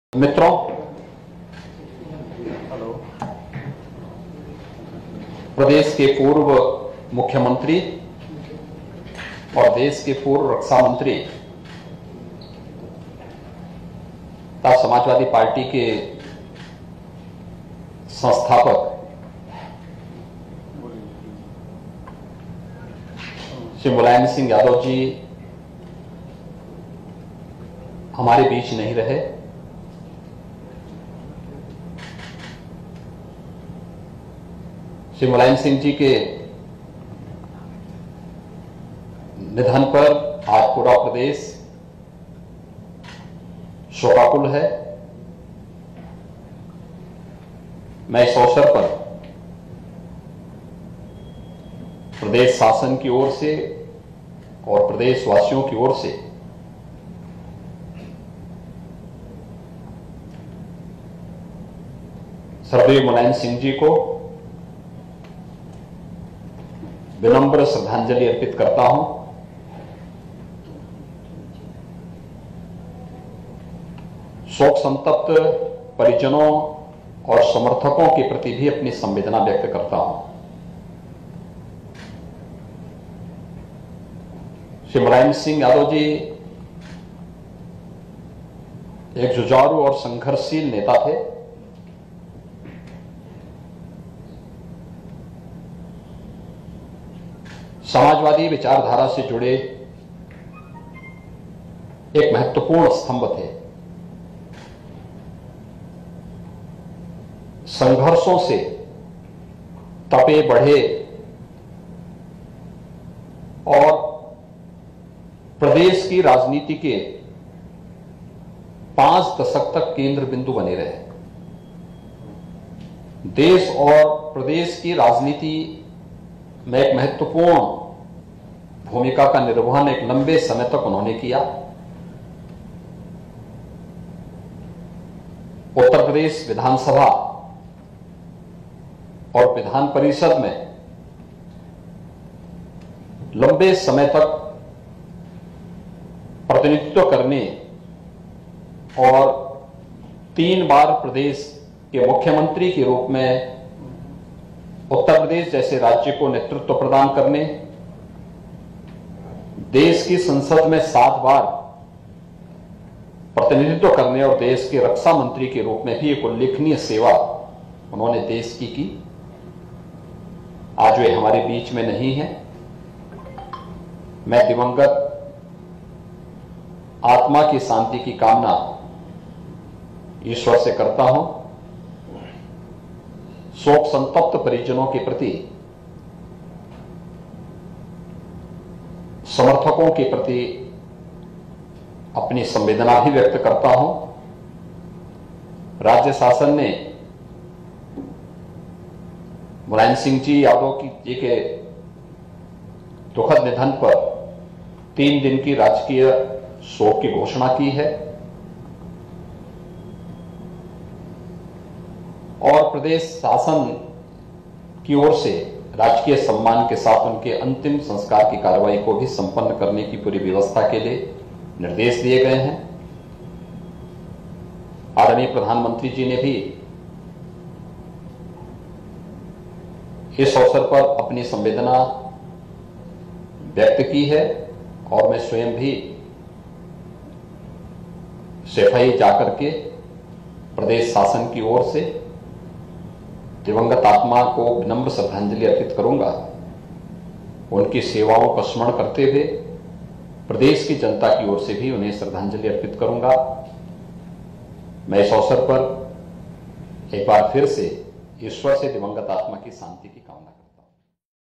मित्रों, प्रदेश के पूर्व मुख्यमंत्री और देश के पूर्व रक्षा मंत्री तथा समाजवादी पार्टी के संस्थापक श्री मुलायम सिंह यादव जी हमारे बीच नहीं रहे। श्री मुलायम सिंह जी के निधन पर आज पूरा प्रदेश शोकाकुल है। मैं इस अवसर पर प्रदेश शासन की ओर से और प्रदेशवासियों की ओर से स्वर्गीय मुलायम सिंह जी को विनम्र श्रद्धांजलि अर्पित करता हूं। शोक संतप्त परिजनों और समर्थकों के प्रति भी अपनी संवेदना व्यक्त करता हूं। श्री मुलायम सिंह यादव जी एक जुझारू और संघर्षशील नेता थे। समाजवादी विचारधारा से जुड़े एक महत्वपूर्ण स्तंभ थे। संघर्षों से तपे बढ़े और प्रदेश की राजनीति के 5 दशक तक केंद्र बिंदु बने रहे। देश और प्रदेश की राजनीति में एक महत्वपूर्ण भूमिका का निर्वहन एक लंबे समय तक उन्होंने किया। उत्तर प्रदेश विधानसभा और विधान परिषद में लंबे समय तक प्रतिनिधित्व करने और 3 बार प्रदेश के मुख्यमंत्री के रूप में उत्तर प्रदेश जैसे राज्य को नेतृत्व प्रदान करने, देश की संसद में 7 बार प्रतिनिधित्व करने और देश के रक्षा मंत्री के रूप में भी एक उल्लेखनीय सेवा उन्होंने देश की। आज वे हमारे बीच में नहीं है। मैं दिवंगत आत्मा की शांति की कामना ईश्वर से करता हूं। शोक संतप्त परिजनों के प्रति, समर्थकों के प्रति अपनी संवेदना भी व्यक्त करता हूं। राज्य शासन ने मुलायम सिंह जी यादव जी के दुखद निधन पर 3 दिन की राजकीय शोक की घोषणा की है और प्रदेश शासन की ओर से राजकीय सम्मान के साथ उनके अंतिम संस्कार की कार्रवाई को भी संपन्न करने की पूरी व्यवस्था के लिए निर्देश दिए गए हैं। आदरणीय प्रधानमंत्री जी ने भी इस अवसर पर अपनी संवेदना व्यक्त की है और मैं स्वयं भी सफाई जाकर के प्रदेश शासन की ओर से दिवंगत आत्मा को विनम्र श्रद्धांजलि अर्पित करूंगा। उनकी सेवाओं का स्मरण करते हुए प्रदेश की जनता की ओर से भी उन्हें श्रद्धांजलि अर्पित करूंगा। मैं इस अवसर पर एक बार फिर से ईश्वर से दिवंगत आत्मा की शांति की कामना